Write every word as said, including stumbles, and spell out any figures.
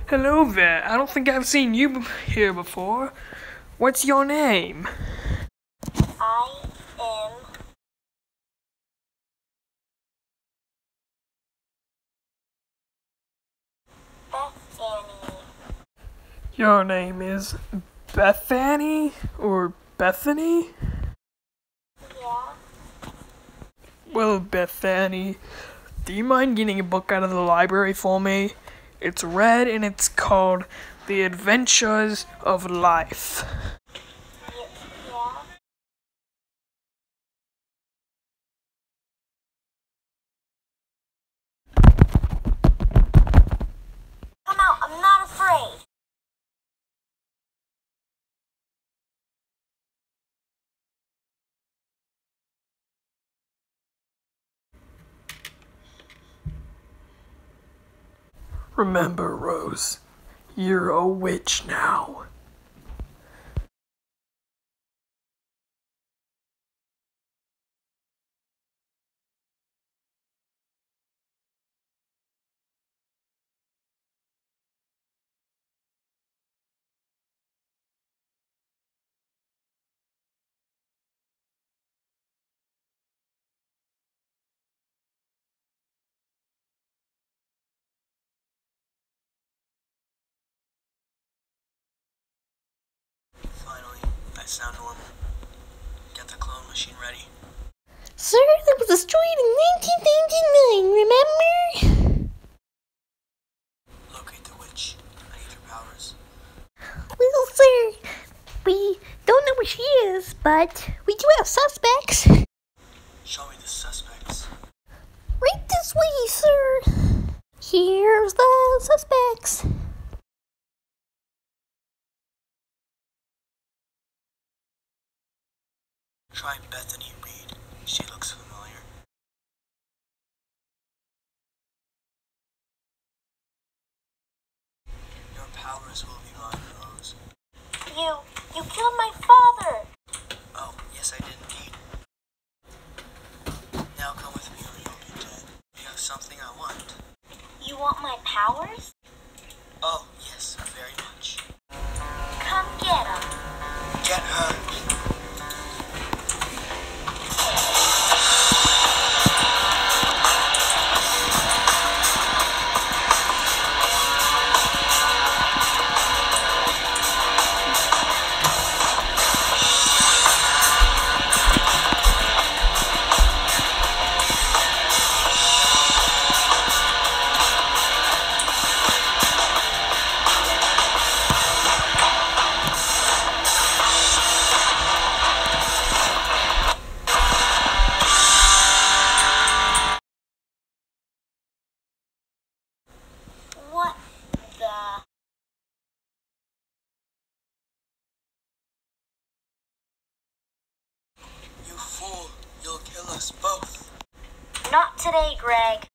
Hello there, I don't think I've seen you here before. What's your name? I am Bethany. Your name is Bethany or Bethany? Yeah. Well, Bethany, do you mind getting a book out of the library for me? It's red and it's called The Adventures of Life. Y- yeah. Come out, I'm not afraid. Remember, Rose, you're a witch now. Finally, I sound normal. Get the clone machine ready. Sir, that was destroyed in nineteen ninety-nine, remember? Locate the witch. I need her powers. Well, sir, we don't know where she is, but we do have suspects. Show me the suspects. Right this way, sir. Here's the suspects. Try Bethany Reed. She looks familiar. Your powers will be mine, Rose. You, you killed my father. Oh, yes, I did indeed. Now come with me or you'll be dead. You have something I want. You want my powers? Oh, yes, very much. Come get 'em. Get her! What the? You fool! You'll kill us both! Not today, Greg.